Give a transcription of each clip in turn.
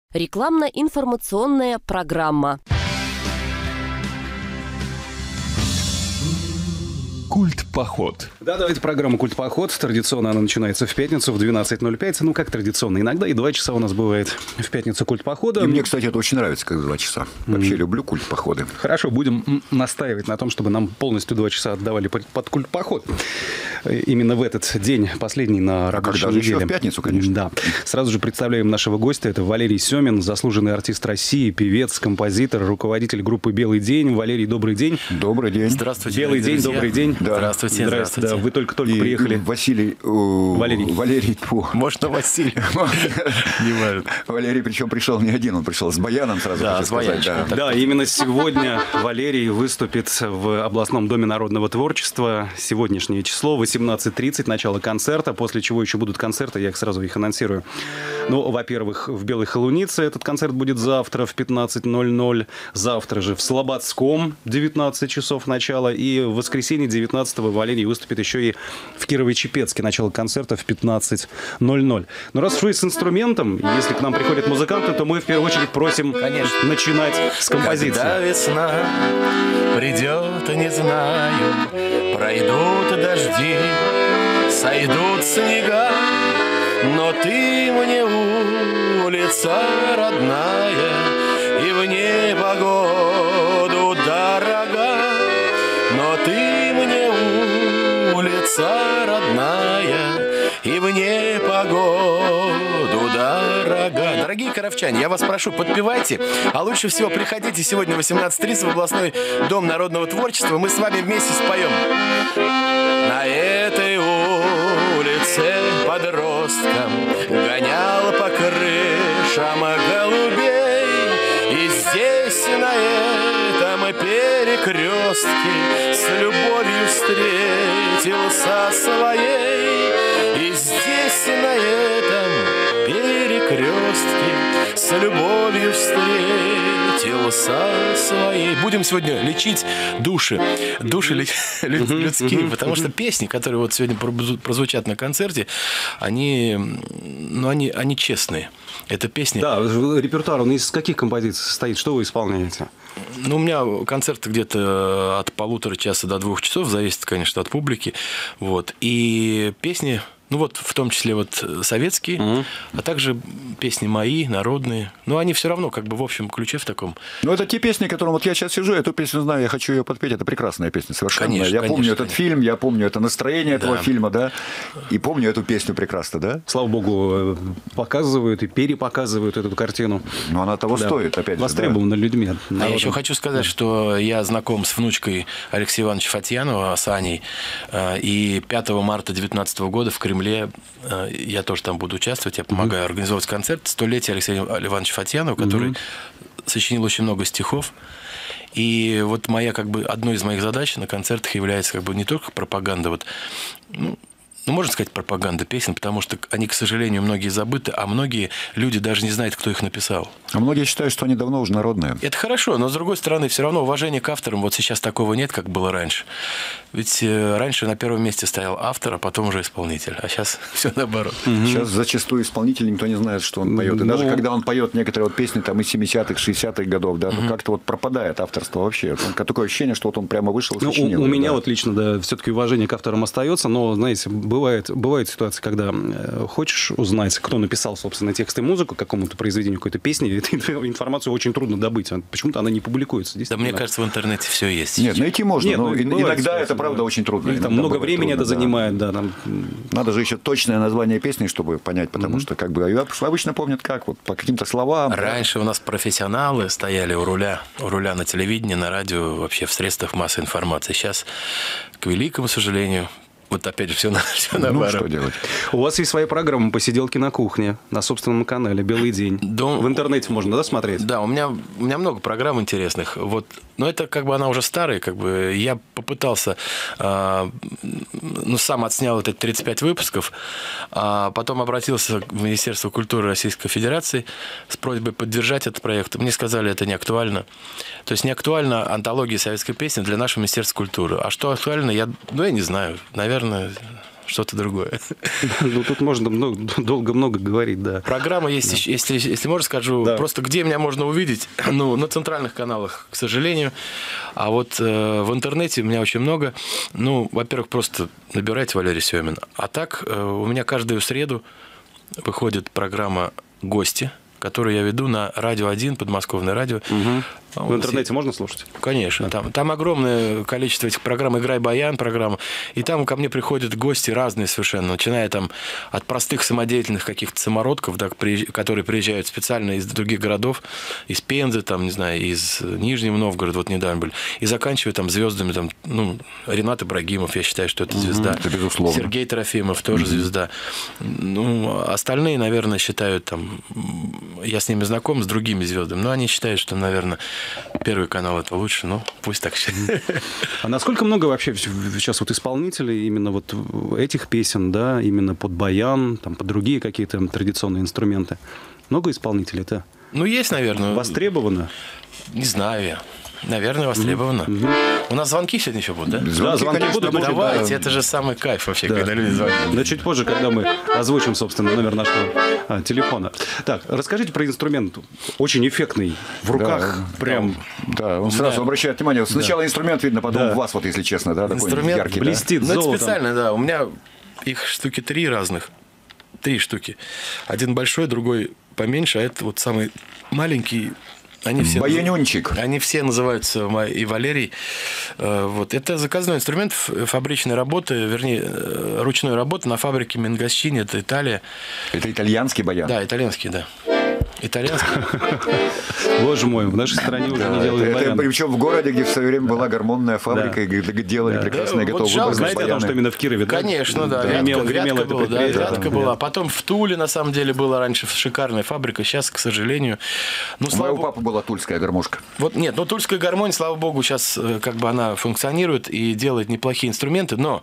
Рекламно-информационная программа. Культ-поход. Да, давайте программу «Культ-поход». Традиционно она начинается в пятницу в 12:05. Ну, как традиционно. Иногда и 2 часа у нас бывает в пятницу «Культ-похода». И мне, кстати, это очень нравится, как 2 часа. Вообще люблю культ-походы. Хорошо, будем настаивать на том, чтобы нам полностью 2 часа отдавали под культ-поход. Именно в этот день, последний на рабочей неделе. Еще в пятницу, конечно. Да. Сразу же представляем нашего гостя. Это Валерий Семин, заслуженный артист России, певец, композитор, руководитель группы «Белый день». Валерий, добрый день. Добрый день. Здравствуйте, Белый день, друзья. добрый день. Да. Здравствуйте, здравствуйте. Да, вы только-только приехали. Валерий. Можно Василий. Не важно. Валерий, причем пришел не один, он пришел с баяном сразу. Да, хочу с сказать, баянчиком. Да, именно сегодня Валерий выступит в областном доме народного творчества. Сегодняшнее число 18:30, начало концерта, после чего еще будут концерты, я сразу их анонсирую. Ну, во-первых, в Белой Холунице этот концерт будет завтра в 15:00. Завтра же в Слободском 19 часов начало. И в воскресенье 19-го Валерий выступит еще и в Кирово-Чепецке. Начало концерта в 15:00. Но раз вы с инструментом, если к нам приходят музыканты, то мы в первую очередь просим, конечно, начинать с композиции. Когда весна придет, не знаю, пройдут дожди, сойдут снега, но ты мне улица родная, и в непогоду дорога, но ты мне улица родная, и в непогоду дорога. Дорогие кировчане, я вас прошу, подпевайте, а лучше всего приходите сегодня в 18:30 в областной дом народного творчества. Мы с вами вместе споем. На этой улице подростком гонял по крышам голубей, и здесь на этом перекрестке с любовью встретился своей, и здесь на этом перекрестке с любовью встретился своей. Будем сегодня лечить души людские, потому что песни, которые вот сегодня прозвучат на концерте, они честные. Это песни. Да, репертуар, он из каких композиций состоит? Что вы исполняете? Ну, у меня концерты где-то от 1,5 часа до 2 часов, зависит, конечно, от публики. Вот. И песни, ну вот в том числе вот советские, а также песни мои, народные. Но они все равно как бы в общем ключе в таком. Ну, это те песни, которым вот я сейчас сижу, эту песню знаю, я хочу ее подпеть. Это прекрасная песня, совершенно. Конечно, я помню этот фильм, я помню это настроение этого фильма, да, и помню эту песню прекрасно, да. Слава богу, показывают и перепоказывают эту картину. Но она того стоит, опять же. Востребована людьми. А я еще хочу сказать, что я знаком с внучкой Алексея Ивановича Фатьянова, с Аней, и 5 марта 2019 года в Кремле я тоже там буду участвовать, я помогаю организовывать концерт 100-летия Алексея Ивановича Фатьянова, который сочинил очень много стихов. И вот одной из моих задач на концертах является как бы не только пропаганда, можно сказать, пропаганда песен, потому что они, к сожалению, многие забыты, а многие люди даже не знают, кто их написал. А многие считают, что они давно уже народные. Это хорошо, но, с другой стороны, все равно уважение к авторам вот сейчас такого нет, как было раньше. Ведь раньше на первом месте стоял автор, а потом уже исполнитель. А сейчас все наоборот. Сейчас зачастую исполнитель никто не знает, что он поет. И даже когда он поет некоторые вот песни там, из 70-х, 60-х годов, да, то как-то вот пропадает авторство вообще. Такое ощущение, что вот он прямо вышел и сочинил. У меня вот лично, да, все-таки уважение к авторам остается, но, знаете, бывает ситуация, когда хочешь узнать, кто написал, собственно, текст и музыку к какому-то произведению, какой-то песни, эту информацию очень трудно добыть. Почему-то она не публикуется. Да, мне кажется, в интернете все есть. Нет, найти можно, но иногда это, правда, очень трудно. Или там много времени это занимает, да. Надо же еще точное название песни, чтобы понять, потому что как бы обычно помнят как, вот по каким-то словам. Раньше у нас профессионалы стояли у руля на телевидении, на радио, вообще в средствах массовой информации. Сейчас, к великому сожалению, вот опять же все наоборот. Что делать? У вас есть своя программа «Посиделки на кухне» на собственном канале «Белый день». В интернете можно, да, смотреть? Да, у меня много программ интересных. Вот. Но это как бы она уже старая. Как бы я попытался, сам отснял это 35 выпусков, а потом обратился в Министерство культуры Российской Федерации с просьбой поддержать этот проект. Мне сказали, это не актуально. То есть не актуальна антология советской песни для нашего Министерства культуры. А что актуально, я не знаю. Наверное, что-то другое. Ну, тут можно долго много говорить, да. Программа есть, если можно, скажу, просто где меня можно увидеть. Ну, на центральных каналах, к сожалению. А вот в интернете у меня очень много. Ну, во-первых, просто набирайте Валерий Семин. А так, у меня каждую среду выходит программа «Гости», которую я веду на Радио 1, подмосковное радио. Угу. В интернете можно слушать? Конечно. Там огромное количество этих программ. «Играй баян» программа. И там ко мне приходят гости разные совершенно. Начиная там от простых самодеятельных каких-то самородков, да, которые приезжают специально из других городов. Из Пензы, там, не знаю, из Нижнего Новгорода, вот недавно были. И заканчивая там звездами, там, ну, Ренат Ибрагимов, я считаю, что это звезда. Это безусловно. Сергей Трофимов тоже звезда. Ну, остальные, наверное, считают там... Я с ними знаком, с другими звездами, но они считают, что, наверное, Первый канал это лучше, ну, пусть так считают. А насколько много вообще сейчас вот исполнителей именно вот этих песен, да, именно под баян, там, под другие какие-то традиционные инструменты? Много исполнителей-то? Ну, есть, наверное. Востребовано? Не знаю я. Наверное, востребовано. У нас звонки сегодня еще будут, да? Звонки будут. Давайте, это же самый кайф вообще, когда люди звонят. Да, чуть позже, когда мы озвучим, собственно, номер нашего телефона. Так, расскажите про инструмент. Очень эффектный. В руках прям. Да, он сразу обращает внимание. Сначала инструмент видно, потом вас, вот если честно, да, такой яркий. Блестит золотом. Ну, это специально, да. У меня их штуки 3 разных. 3 штуки. Один большой, другой поменьше, а это вот самый маленький. Они все, баянюнчик. Они все называются и Валерий. Вот. Это заказной инструмент фабричной работы, вернее, ручной работы на фабрике Менгасчини, это Италия. Это итальянский баян? Да, итальянский, да. Итальянский. Боже мой, в нашей стране уже не делают баян. Причем в городе, где в свое время была гормонная фабрика, где делали прекрасные готовые баяны. Знаете о том, что именно в Кирове, да? Конечно, да. Вятка была. Потом в Туле, на самом деле, была раньше шикарная фабрика. Сейчас, к сожалению... У моего папы была тульская гармошка. Вот нет, но тульская гармонь, слава богу, сейчас как бы она функционирует и делает неплохие инструменты, но...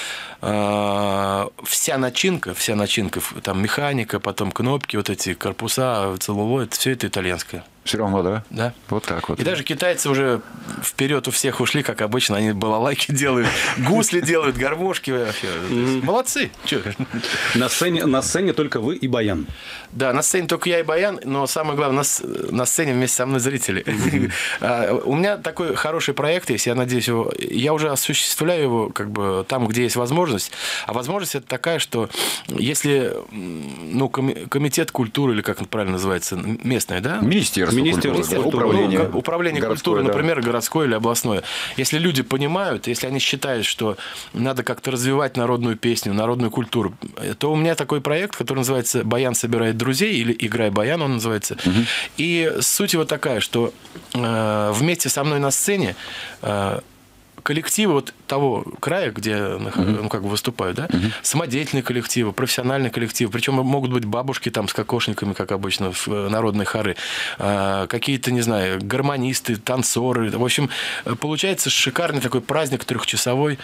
вся начинка, там механика, потом кнопки, вот эти корпуса, целлулоид, все это итальянское. Все равно, да? Да. Вот так вот. И даже китайцы уже вперед у всех ушли, как обычно, они балалайки делают, гусли делают, гармошки вообще. Молодцы. На сцене только вы и баян. Да, на сцене только я и баян, но самое главное, на сцене вместе со мной зрители. У меня такой хороший проект есть, я надеюсь, я уже осуществляю его как бы там, где есть возможность. А возможность это такая, что если комитет культуры, или как это правильно называется, местное, да? Министерство культуры. Управление культуры, например, городское или областное. Если люди понимают, если они считают, что надо как-то развивать народную песню, народную культуру, то у меня такой проект, который называется «Баян собирает друзей» или «Играй баян» он называется. И суть его такая, что вместе со мной на сцене коллективы вот того края, где выступают, да, самодеятельные коллективы, профессиональные коллективы, причем могут быть бабушки там с кокошниками, как обычно, в народные хоры, какие-то, не знаю, гармонисты, танцоры. В общем, получается шикарный такой праздник трехчасовой.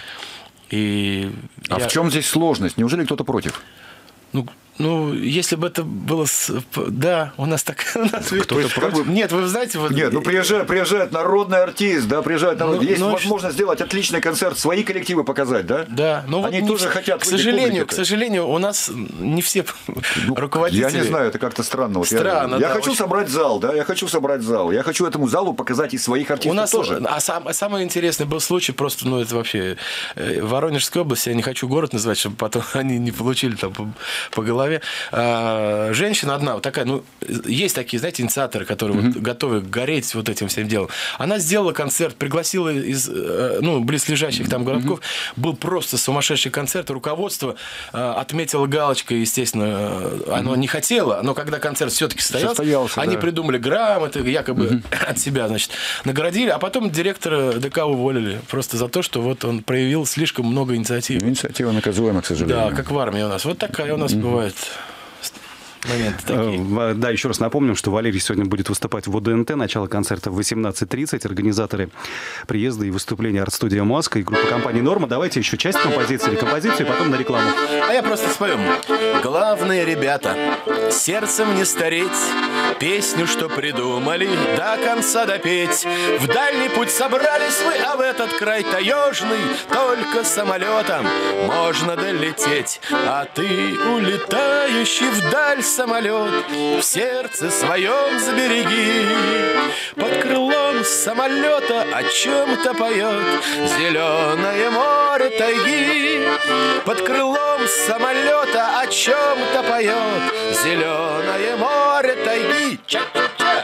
В чем здесь сложность? Неужели кто-то против? Ну, если бы это было... Да, у нас так... Кто-то против? Нет, вы знаете... Нет, приезжает народный артист, да, есть возможность сделать отличный концерт, свои коллективы показать, да? Да. Они тоже хотят... К сожалению, у нас не все руководители... Я не знаю, это как-то странно. Странно, Я хочу собрать зал, да, я хочу этому залу показать и своих артистов тоже. А самый интересный был случай, просто, это вообще... В Воронежской области, я не хочу город называть, чтобы потом они не получили там по голове. Женщина одна, вот такая, есть такие, знаете, инициаторы, которые вот готовы гореть вот этим всем делом. Она сделала концерт, пригласила из близлежащих там городков. Был просто сумасшедший концерт. Руководство отметило галочкой, естественно, оно не хотело, но когда концерт все-таки состоялся, они придумали грамоты, якобы от себя, значит, наградили, а потом директора ДК уволили просто за то, что вот он проявил слишком много инициатив. Инициатива наказуема, к сожалению. Да, как в армии у нас. Вот такая у нас бывает моменты такие. Да, еще раз напомним, что Валерий сегодня будет выступать в ОДНТ. Начало концерта в 18:30. Организаторы приезда и выступления арт-студия «Маска» и группа компании «Норма». Давайте еще часть композиции или композицию, и потом на рекламу. А я просто спою. Главное, ребята, сердцем не стареть, песню, что придумали, до конца допеть. В дальний путь собрались вы, а в этот край таежный только самолетом можно долететь. А ты, улетающий вдаль самолет, в сердце своем забереги. Под крылом самолета о чем-то поет зеленое море тайги. Под крылом самолета о чем-то поет зеленое море тайги. Ча-ча-ча.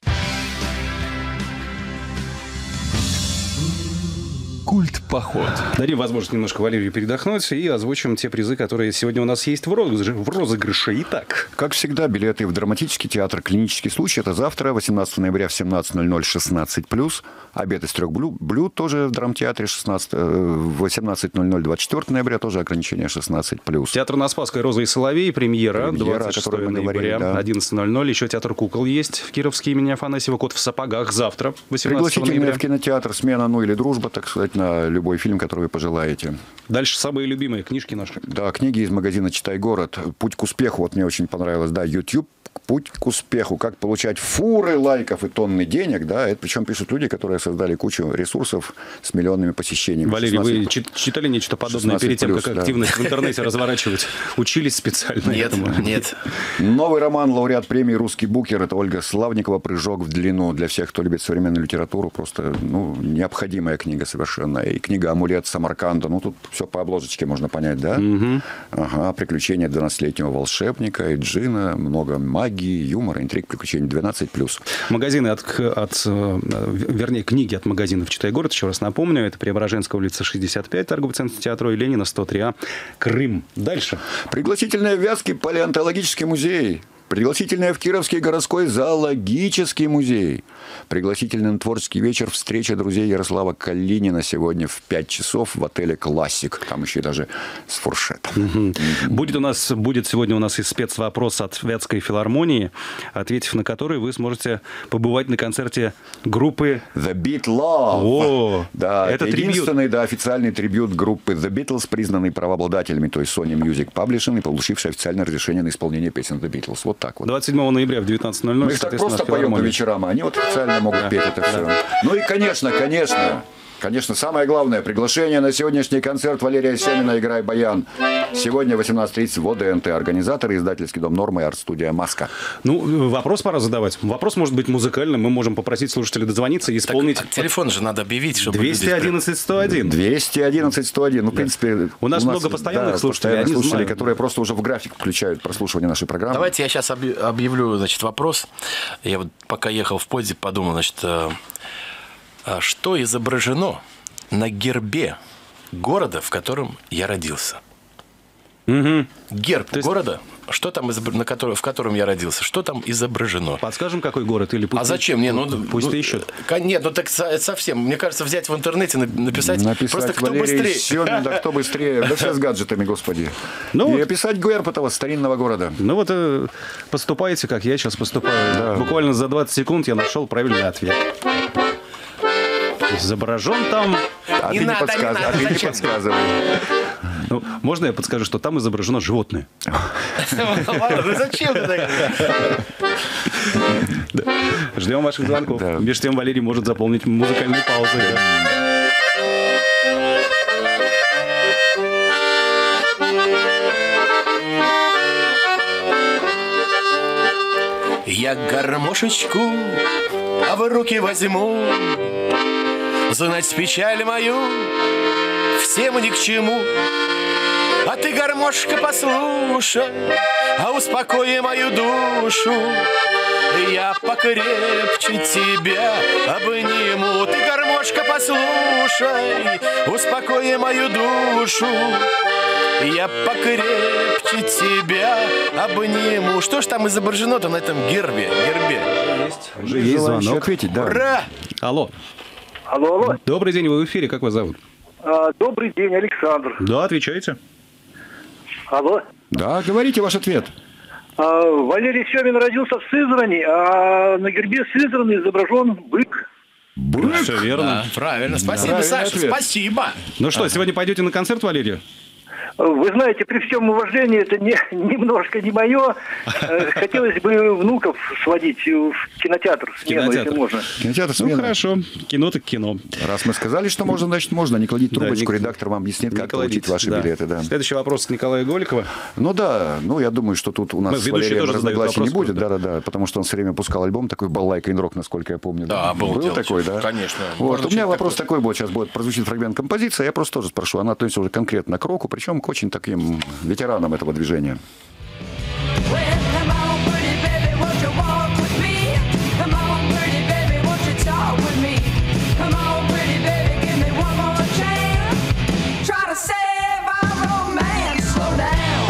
Культ-поход. Дадим возможность немножко Валерию передохнуть и озвучим те призы, которые сегодня у нас есть в розыгрыше. Итак. Как всегда, билеты в драматический театр «Клинический случай». Это завтра, 18 ноября в 17:00, 16+. Обед из 3 блюд тоже в драмтеатре 18:00, 24 ноября тоже ограничение 16+. Театр на Спасской «Роза и соловей». Премьера 26 ноября, да. 11:00. Еще театр кукол есть в Кировске имени Афанасьева. «Кот в сапогах» завтра, 18 Пригласительные ноября. в кинотеатр «Смена, ну или дружба», так сказать, на любой фильм, который вы пожелаете. Дальше самые любимые книжки наши. Да, книги из магазина «Читай город». «Путь к успеху». Вот мне очень понравилось. Да, YouTube. «Путь к успеху». Как получать фуры лайков и тонны денег. Да, это причем пишут люди, которые создали кучу ресурсов с миллионными посещениями. Валерий, вы читали нечто подобное перед тем, как активность в интернете разворачивать? Учились специально? Нет. Новый роман, лауреат премии «Русский букер». Это Ольга Славникова «Прыжок в длину». Для всех, кто любит современную литературу, просто необходимая книга совершенно. И книга «Амулет Самарканда». Ну, тут все по обложечке можно понять, да? Угу. Ага, приключения 12-летнего волшебника и джина, много магии, юмора, интриг, приключений 12+. Магазины вернее, книги от магазинов «Читай город», еще раз напомню, это Преображенская улица 65, торговый центр театра и Ленина 103А, Крым. Дальше. Пригласительные в Вятский палеонтологический музей. Пригласительная в Кировский городской зоологический музей. Пригласительный на творческий вечер встреча друзей Ярослава Калинина сегодня в 5 часов в отеле «Классик». Там еще и даже с фуршетом. Будет сегодня у нас и спецвопрос от Вятской филармонии, ответив на который вы сможете побывать на концерте группы The Beatles. О, да, это единственный официальный трибют группы The Beatles, признанный правообладателями, то есть Sony Music Publishing, и получивший официальное разрешение на исполнение песен The Beatles. Вот так вот. 27 ноября в 19:00. Мы их так просто поем по вечерам, а они вот официально могут петь это все. Ну и, конечно, самое главное, приглашение на сегодняшний концерт Валерия Семина «Играй баян». Сегодня 18:30 в ОДНТ. Организаторы, издательский дом «Норма» и арт-студия «Маска». Ну, вопрос пора задавать. Вопрос может быть музыкальным. Мы можем попросить слушателей дозвониться и исполнить... Так, телефон же надо объявить, чтобы... 211-101. 211-101. Ну, в принципе... У нас много постоянных слушателей. Которые просто уже в график включают прослушивание нашей программы. Давайте я сейчас объявлю, вопрос. Я вот пока ехал в поезде, подумал, что изображено на гербе города, в котором я родился? Угу. Герб города, что там в котором я родился, что там изображено? Подскажем, какой город или пусть? А зачем? Пусть ищут. Нет, так совсем. Мне кажется, взять в интернете, написать просто кто Валерий быстрее. Семин, да кто быстрее. Да все с гаджетами, господи. И описать герб этого старинного города. Ну вот поступайте, как я сейчас поступаю. Да. Буквально за 20 секунд я нашел правильный ответ. Изображен там... А ты не подсказывай. Ну, можно я подскажу, что там изображено животное? Ладно, ну зачем ты так? Ждем ваших звонков. Между тем Валерий может заполнить музыкальные паузы. Я гармошечку в руки возьму, знать печаль мою всем ни к чему. А ты, гармошка, послушай, а успокой мою душу. Я покрепче тебя обниму. Ты, гармошка, послушай, успокой мою душу. Я покрепче тебя обниму. Что ж там изображено-то на этом гербе? Уже есть звонок. Ответить, да. Ура! Алло. Алло. Добрый день, вы в эфире. Как вас зовут? Добрый день, Александр. Да, отвечайте. Алло. Да, говорите ваш ответ. Валерий Семин родился в Сызрани, а на гербе Сызрани изображен бык. Все верно. Да, правильно. Спасибо, Правильный Саша, ответ. спасибо. Ну что, сегодня пойдете на концерт, Валерий? Вы знаете, при всем уважении, это немножко не мое. Хотелось бы внуков сводить в кинотеатр, смену, если можно. Кинотеатр Ну смена. хорошо, кино так кино. Раз мы сказали, что можно, значит можно. Не кладите трубочку, Ник- редактор вам объяснит, как Николай получить Витц, ваши да. билеты. Да. Следующий вопрос от Николая Голикова. Ну да, я думаю, что тут у нас Мы, с ведущий Валерием тоже задает разногласий не вопрос, будет. Да, потому что он все время пускал альбом такой «Баллайка и рок», насколько я помню. Да, был дело. такой, да? Конечно. Вот. Можно У меня очень вопрос такой будет, сейчас будет прозвучит фрагмент композиции, я просто тоже спрошу, она относится уже конкретно к року, причем к очень таким ветеранам этого движения. Come on, pretty baby, won't you walk with me? Come on, pretty baby, won't you talk with me? Come on, pretty baby, give me one more chance. Try to save our romance. Slow down.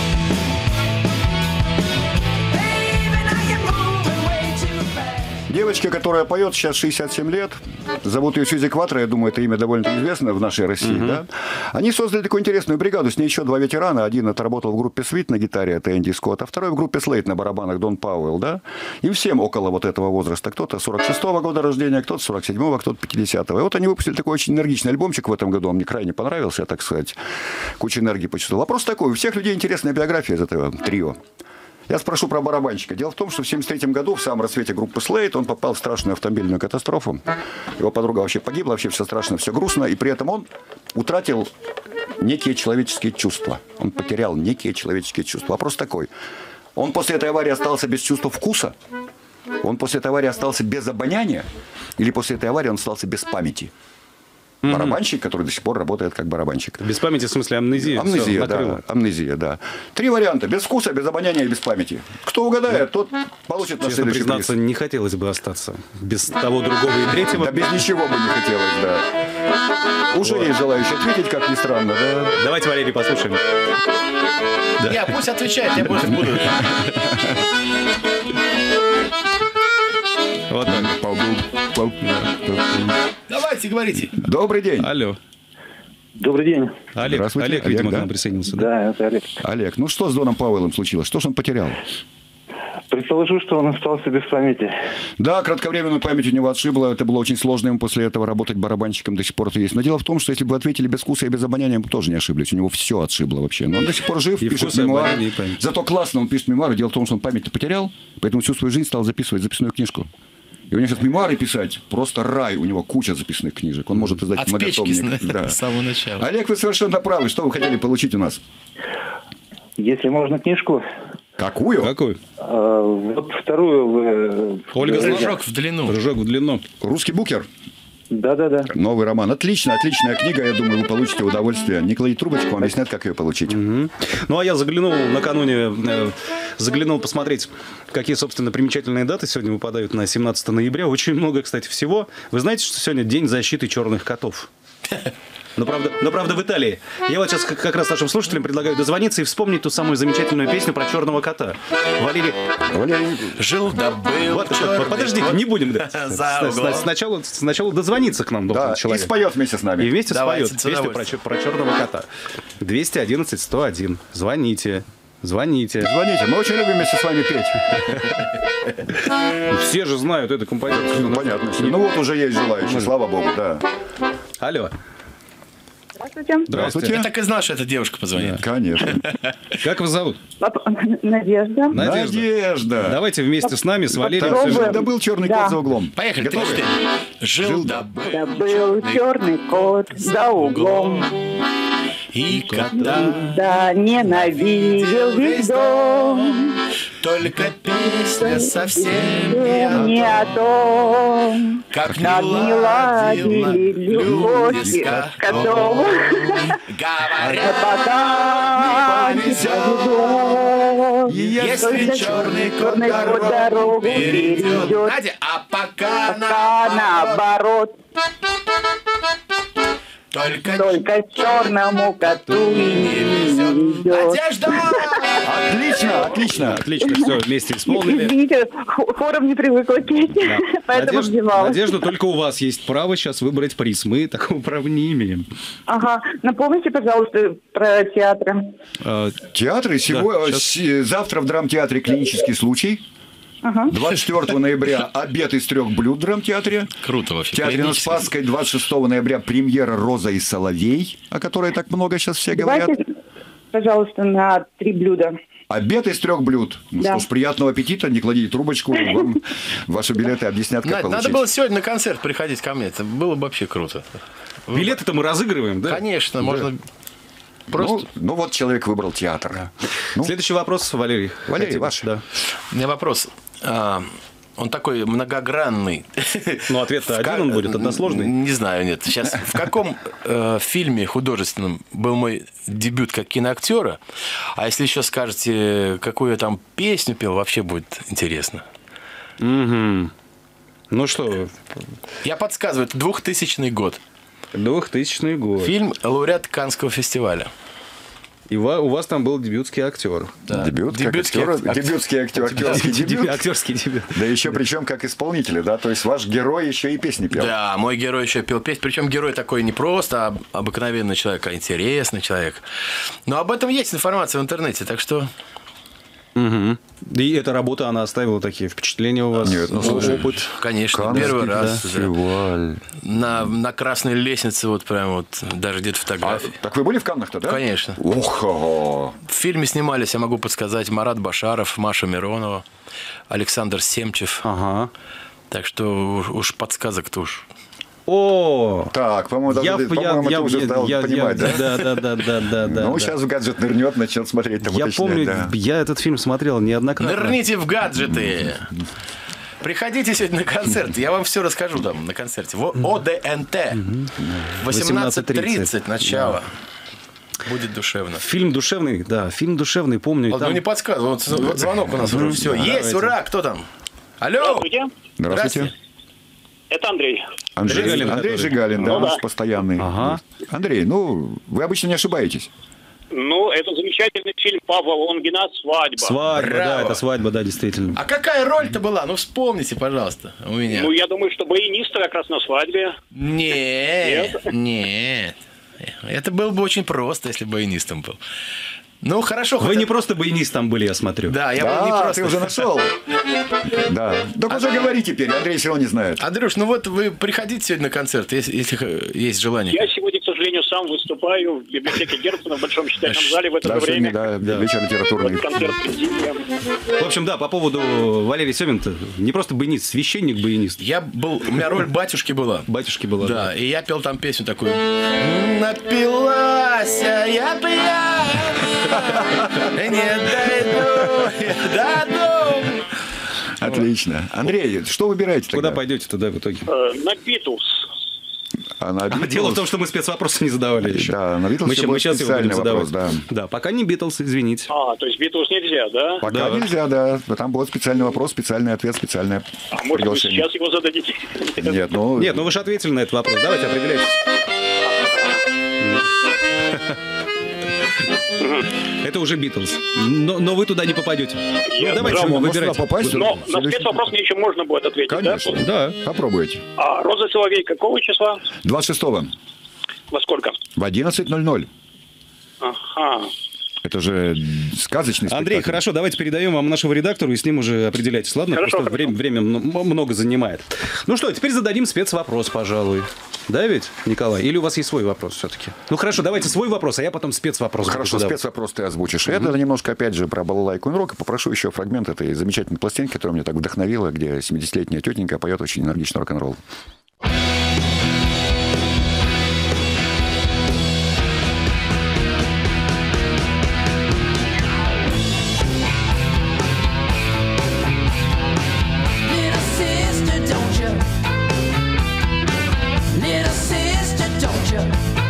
Baby, now you're moving way too fast. Девочка, которая поет, сейчас 67 лет. Зовут ее Сьюзи Кватро, я думаю, это имя довольно известно в нашей России. Да? Они создали такую интересную бригаду, с ней еще два ветерана. Один отработал в группе Sweet на гитаре, это Энди Скотт, а второй в группе Slate на барабанах, Дон Пауэлл. Да? Им всем около вот этого возраста. Кто-то 46-го года рождения, кто-то 47-го, кто-то 50-го. И вот они выпустили такой очень энергичный альбомчик в этом году. Он мне крайне понравился, я так сказать, кучу энергии почувствовал. Вопрос такой, у всех людей интересная биография из этого трио. Я спрошу про барабанщика. Дело в том, что в 1973 году, в самом расцвете группы Slate, он попал в страшную автомобильную катастрофу. Его подруга вообще погибла, вообще все страшно, все грустно. И при этом он утратил некие человеческие чувства. Он потерял некие человеческие чувства. Вопрос такой. Он после этой аварии остался без чувства вкуса? Он после этой аварии остался без обоняния? Или после этой аварии он остался без памяти? Барабанщик, который до сих пор работает как барабанщик. Без памяти, в смысле амнезия. Амнезия, Всё, да. накрыло. Амнезия, да. Три варианта. Без вкуса, без обоняния и без памяти. Кто угадает, тот получит на Честно следующий признаться, приз. не хотелось бы остаться без того, другого и третьего. Да без ничего бы не хотелось, да. Уже есть желающие ответить, как ни странно, да. Давайте, Валерий, послушаем. Я пусть отвечает, я против буду. Вот так. Давайте, говорите. Добрый день. Алло. Добрый день. Олег, Здравствуйте. Олег, видимо, Олег, к да? нам присоединился. Да? Да, это Олег. Олег, ну что с Доном Пауэллом случилось? Что ж он потерял? Предположу, что он остался без памяти. Да, кратковременную память у него отшибла. Это было очень сложно ему после этого работать барабанщиком. До сих пор это есть. Но дело в том, что если бы вы ответили без вкуса и без обоняния, мы бы тоже не ошиблись. У него все отшибло вообще. Но он до сих пор жив, И пишет вкус, и мемуары. обоняние, и память. Зато классно он пишет мемуары. Дело в том, что он память-то потерял, поэтому всю свою жизнь стал записывать записную книжку. И у него сейчас мемуары писать, просто рай. У него куча записных книжек. Он может издать От печки многотомник. Да. с самого начала. Олег, вы совершенно правы. Что вы хотели получить у нас? Если можно книжку, Какую? Какой? вот вторую вы... Ольга Прыжок в длину. Прыжок в длину. Русский букер. Да-да-да. Новый роман. Отлично, отличная книга. Я думаю, вы получите удовольствие. Не кладите трубочку, вам объяснят, как ее получить. Ну, а я заглянул накануне, заглянул посмотреть, какие, собственно, примечательные даты сегодня выпадают на 17 ноября. Очень много, кстати, всего. Вы знаете, что сегодня День защиты черных котов? Но правда в Италии. Я вот сейчас как раз нашим слушателям предлагаю дозвониться и вспомнить ту самую замечательную песню про черного кота. Валерий, Валерий, Жил да был вот, черный подождите, кот. не будем. Да. За углом. Сначала дозвониться к нам должен да, и человек. споет вместе с И нами. вместе Давайте, споет с песню удовольствием. про черного кота. 211-101. Звоните. Звоните, мы очень любим вместе с вами петь. Все же знают эту композицию. Ну, понятно. Ну вот уже есть желающие, слава богу, да. Алло. Здравствуйте. Здравствуйте. Я так и знал, что эта девушка позвонит. Конечно. Как вас зовут? Надежда. Надежда. Давайте вместе с нами, с Валерием. Так, Попробуем. да был черный Да. кот за углом. Поехали, Готовы? 3-4. Жил да Да был черный кот за углом, и кота. да ненавидел весь дом, Только песня совсем не о том, как как не ладили любовь люди с с котом. Говорят, Пока не поведет, если только черный кот черный кот дорогу перейдет. перейдет, Надя, а пока пока наоборот. Только черному коту не везет. Надежда! Отлично. Отлично, все вместе исполнили. Извините, хором не привыкла петь, поэтому сбивалась. Надежда, только у вас есть право сейчас выбрать приз. Мы такого права не имеем. Ага, напомните, пожалуйста, про театры. Театры завтра в драмтеатре «Клинический случай». 24 ноября обед из 3 блюд в драмтеатре. Круто вообще. В театре на Спасской 26 ноября премьера «Роза и соловей», о которой так много сейчас все говорят. Давайте, пожалуйста, на 3 блюда. Обед из 3 блюд. Ну Да. что ж, приятного аппетита, не кладите трубочку, вам ваши билеты объяснят, как Надо получить. было сегодня на концерт приходить ко мне. Это было бы вообще круто. Билеты-то мы разыгрываем, да? Конечно, можно просто... Ну вот человек выбрал театр. Ну, Следующий вопрос, Валерий. Валерий, ваш. Да. У меня вопрос. Он такой многогранный. Ну, ответ-то один он будет, односложный. Не знаю, нет. Сейчас в каком фильме художественном был мой дебют как киноактера? А если еще скажете, какую я там песню пел, вообще будет интересно. Угу. Ну что, Я подсказываю, это 2000 год. 2000 год. Фильм «Лауреат Каннского фестиваля». И у вас там был дебютский актер. Дебют, как Дебютский актера. Дебютский актер, актерский дебют. Актерский дебют. Да еще причем как исполнители, да? То есть ваш герой еще и песни пел. Да, мой герой еще пел песню. Причем герой такой не просто обыкновенный человек, а интересный человек. Но об этом есть информация в интернете, так что... Угу. И эта работа, она оставила такие впечатления у вас? Нет, ну, слушай, опыт. Конечно, Каннский первый раз. фестиваль. На красной лестнице, вот прям вот, даже где-то фотографии. Так вы были в Каннах-то, да? Конечно. Ох, В фильме снимались, я могу подсказать, Марат Башаров, Маша Миронова, Александр Семчев. Ага. Так что уж подсказок-то уж. О! Так, по-моему, ты уже стал понимать, да? Да. Ну, сейчас в гаджет нырнет, начнет смотреть, там Я уточнять, помню, да. я этот фильм смотрел неоднократно. Нырните в гаджеты! Приходите сегодня на концерт, я вам все расскажу там на концерте. В ОДНТ. 18:30 начало. Будет душевно. Фильм душевный, да, фильм душевный, помню. и Вот, там- ну не подсказывай, вот звонок у нас уже. Все, есть, ура, кто там? Алло! Здравствуйте. Это Андрей. Жигалин, Андрей который. Жигалин, да, Ну да. наш постоянный. Ага. Андрей, ну, вы обычно не ошибаетесь. Ну, это замечательный фильм Павла Лунгина «Свадьба». Свадьба, да, Браво. это свадьба, да, действительно. А какая роль-то была? Ну вспомните, пожалуйста, у меня. Ну, я думаю, что баянист как раз на свадьбе. Нет. Это было бы очень просто, если бы баянистом был. Ну, хорошо. Вы хоть- не просто баянист там были, я смотрю. Да, я был не Да, просто. ты уже нашел. Да. Так уже говори теперь, Андрей все равно не знает. Андрюш, ну вот вы приходите сегодня на концерт, если есть желание. Я сегодня, к сожалению, сам выступаю в библиотеке Герцена в Большом читательном зале в это Да, же время. сегодня, да, вечер литературный. Вот концерт президента. В общем, да, по поводу Валерия Семина-то, не просто баянист, священник-баянист. У меня роль батюшки была. Батюшки была. Да, и я пел там песню такую. Напилась я пьян, не дойду я до дома. Отлично. Андрей, что выбираете Куда тогда? пойдете туда в итоге? На Битлз. А на Битлз? Дело в том, что мы спецвопросы не задавали еще. Да, на Битлз мы сейчас его будем специальный задавать. вопрос, да. Да, пока не Битлз, извините. То есть Битлз нельзя, да? Пока нельзя, да. Там был специальный вопрос, специальный ответ, специальное А может, вы приглашение. сейчас его зададите? Нет, ну... Нет, ну вы же ответили на этот вопрос. Давайте определяйтесь. Это уже Битлз. Но вы туда не попадете. Ну, давайте Рамон, может, выбирайте. туда попасть? Но на Следующий- спецвопрос мне еще можно будет ответить, Конечно. да? Да. Попробуйте. А «Роза соловей» какого числа? 26-го Во сколько? в 11:00. Ага. Это же сказочный спектакль. Андрей, хорошо, давайте передаем вам нашего редактору, и с ним уже определяйтесь, ладно? Хорошо, Просто хорошо. время много занимает. Ну что, теперь зададим спецвопрос, пожалуй. Да ведь, Николай? Или у вас есть свой вопрос все-таки? Ну хорошо, давайте свой вопрос, а я потом спецвопрос. Хорошо, буду задавать. спецвопрос ты озвучишь. Это немножко, опять же, про балалайку и рок. И попрошу еще фрагмент этой замечательной пластинки, которая меня так вдохновила, где 70-летняя тетенька поет очень энергично рок-н-ролл. Little sister, don't you? Little sister, don't you?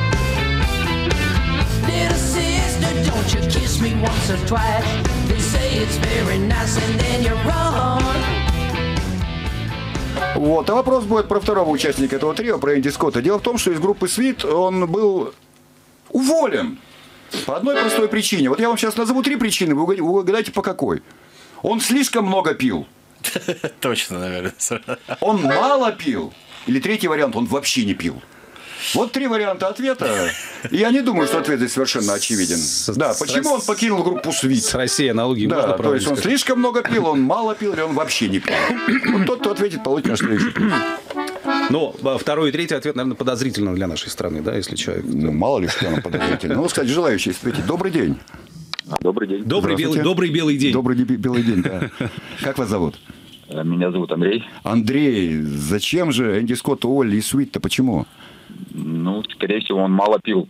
Little sister, don't you kiss me once or twice? They say it's very nice and then you run. Вот. А вопрос будет про второго участника этого трио, про Энди Скотта. Дело в том, что из группы Sweet он был уволен по одной простой причине. Вот я вам сейчас назову 3 причины, вы угадайте по какой. Он слишком много пил. Точно, наверное. Он мало пил. Или третий вариант, он вообще не пил. Вот 3 варианта ответа. И я не думаю, что ответ здесь совершенно очевиден. Да, почему он покинул группу Sweet? С Россией аналогии Да, можно то проводить? есть он слишком много пил, он мало пил, или он вообще не пил. Вот тот, кто ответит, получит на следующий приз. Ну, второй и третий ответ, наверное, подозрительно для нашей страны, да, если человек... Ну, мало ли, что он подозрительный. Ну, кстати, желающий ответить. Добрый день. Добрый день. Добрый белый день. Добрый белый день, да. Как вас зовут? Меня зовут Андрей. Андрей, зачем же Энди Скотт уволили из Sweet-то? Почему? Ну, скорее всего, он мало пил.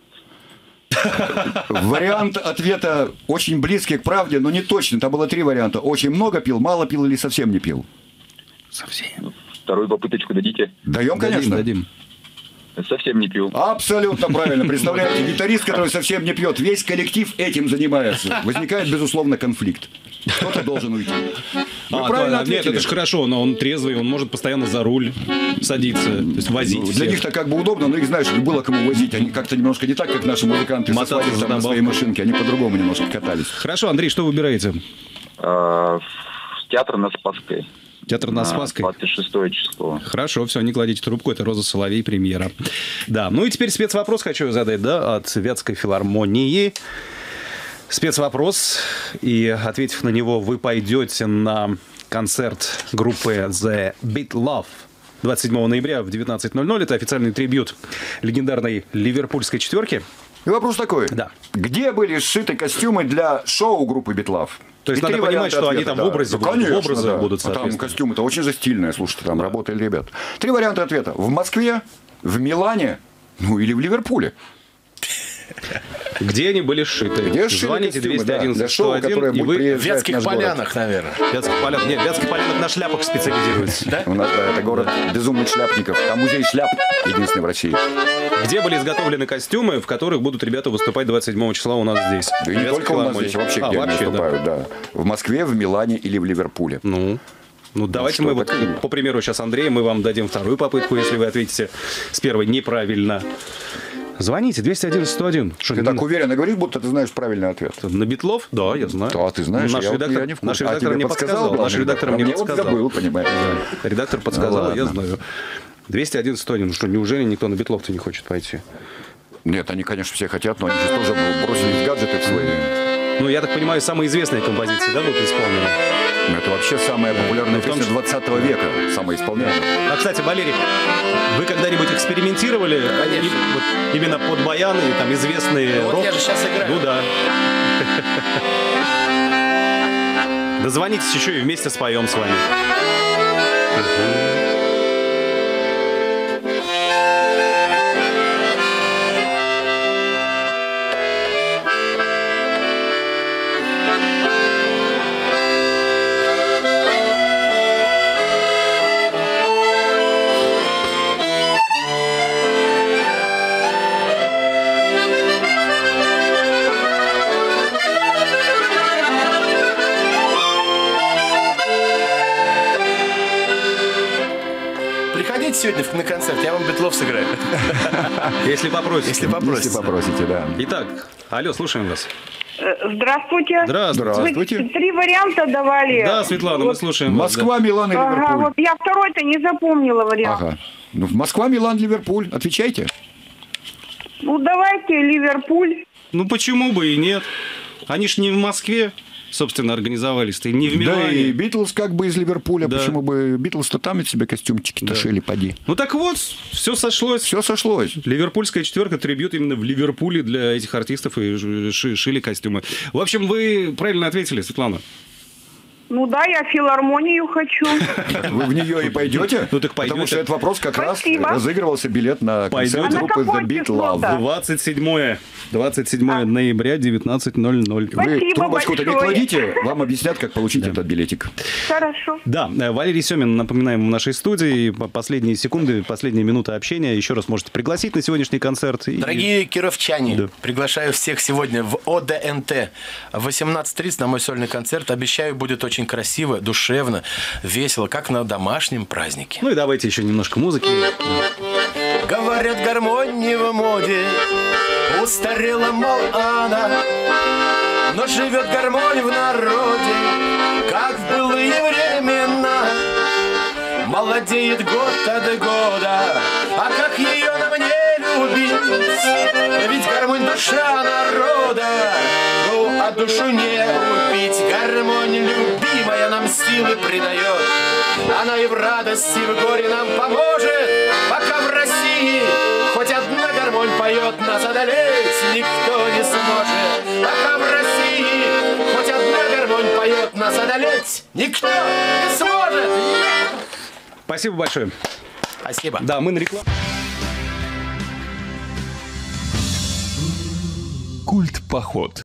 Вариант ответа очень близкий к правде, но не точно. Там было 3 варианта. Очень много пил, мало пил или совсем не пил? Совсем. Вторую попыточку дадите? Даем, конечно. Дадим. Совсем не пил. Абсолютно правильно. Представляете, гитарист, который совсем не пьет, весь коллектив этим занимается. Возникает, безусловно, конфликт. Кто-то должен уйти. Вы правильно Нет, ответили. это же хорошо, но он трезвый, он может постоянно за руль садиться, то есть возить Для всех. них-то как бы удобно, но их, знаешь, было кому возить. Они как-то немножко не так, как наши музыканты со Мотаться свадьбы за там на своей добавкой. машинке. Они по-другому немножко катались. Хорошо, Андрей, что выбираете? Театр на Спасской. Театр на Спасской? 26 число. Хорошо, все, не кладите трубку, это «Роза Соловей», премьера. Да, ну и теперь спецвопрос хочу задать, да, от Вятской филармонии. Спецвопрос, и ответив на него, вы пойдете на концерт группы The Beat Love 27 ноября в 19:00. Это официальный трибьют легендарной ливерпульской четверки. И вопрос такой. Да. Где были сшиты костюмы для шоу группы Битлав? То есть И 3 надо понимать, варианта что они ответа, там да. в образе будут, конечно, в образах да. будут, А там соответственно. костюмы-то очень же стильные, слушайте, там работали ребята. 3 варианта ответа. В Москве, в Милане, ну или в Ливерпуле. Где они были сшиты? Где сшили Звоните костюмы, да, 211 для шоу, 101, которое и будет вы... В приезжать в Вятских наш город. Полянах, наверное. Вятских Полянах. Нет, Вятский Полянах на шляпах специализируется. Да? У нас, да, это город безумных шляпников. Там музей шляп, единственный в России. Где были изготовлены костюмы, в которых будут ребята выступать 27 числа у нас здесь? Да и не Вятской только у нас филармонии. здесь, вообще где они вообще, да. выступают, да. В Москве, в Милане или в Ливерпуле. Ну, давайте что, мы вот, так- по примеру сейчас Андрея, мы вам дадим вторую попытку, если вы ответите с первой неправильно. Звоните, 211-101. Что, Ты так уверенно говоришь, будто ты знаешь правильный ответ. на Битлов? Да, я знаю. Да, ты знаешь, Наш я редактор, не в курсе. наш А редактор тебе мне подсказал. Наш главный редактор мне редактор? А мне вот подсказал. забыл, понимаешь. Да. Редактор подсказал, я ладно. знаю. 211-101. Ну что, неужели никто на Битлов-то не хочет пойти? Нет, они, конечно, все хотят, но они же тоже бросили гаджеты в свои. Ну, я так понимаю, самые известные композиции, да, будут исполнены? Ну, это вообще самая популярная в том песня 20 века, самая исполняемая. А, кстати, Валерий, вы когда-нибудь экспериментировали вот именно под баяны, там, известные Ну, вот рок? я же сейчас играю. Ну, да. Дозвонитесь еще и вместе споем с вами. Приходите сегодня на концерт, я вам Битлов сыграю. Если попросите. Если попросите. Если попросите, да. Итак, алло, слушаем вас. Здравствуйте. Здравствуйте. Здравствуйте. Вы 3 варианта давали. Да, Светлана, мы слушаем вас. Москва, Милан и Ага, Ливерпуль. вот я второй-то не запомнила вариант. Ага. Ну, Москва, Милан, Ливерпуль. Отвечайте. Ну, давайте Ливерпуль. Ну, почему бы и нет? Они ж не в Москве, собственно, организовались-то, и не в Да и Милане. Битлз как бы из Ливерпуля. Да. Почему бы Битлз-то там ведь себе костюмчики-то шили, поди. Ну, так вот, все сошлось. Все сошлось. Ливерпульская четверка, трибьют именно в Ливерпуле для этих артистов и шили костюмы. В общем, вы правильно ответили, Светлана. Ну да, я филармонию хочу. Вы в нее и пойдете? Ну, так Потому пойдете. что этот вопрос как раз Спасибо. разыгрывался билет на концерт Пойдете. группы А на какое The Beat число, Love. да? 27 ноября, 19:00. Вы Спасибо трубочку-то не большое. кладите, вам объяснят, как получить этот билетик. Хорошо. Да, Валерий Семин, напоминаем, в нашей студии. Последние секунды, последние минуты общения. Еще раз можете пригласить на сегодняшний концерт. И- Дорогие кировчане, Да. приглашаю всех сегодня в ОДНТ в 18:30 на мой сольный концерт. Обещаю, будет очень очень красиво, душевно, весело, как на домашнем празднике. Ну и давайте еще немножко музыки. Говорят, гармонь не в моде, устарела, мол, она, но живет гармонь в народе, как в былые времена. Молодеет год от года, а как ее на мне любить? Ведь гармонь душа народа, ну а душу не убить. Гармонь любимая нам силы придает, она и в радости, и в горе нам поможет. Пока в России хоть одна гармонь поет, нас одолеть никто не сможет. Пока в России хоть одна гармонь поет, нас одолеть никто не сможет. Спасибо большое. Спасибо. Да, мы на рекламу. Культ-поход.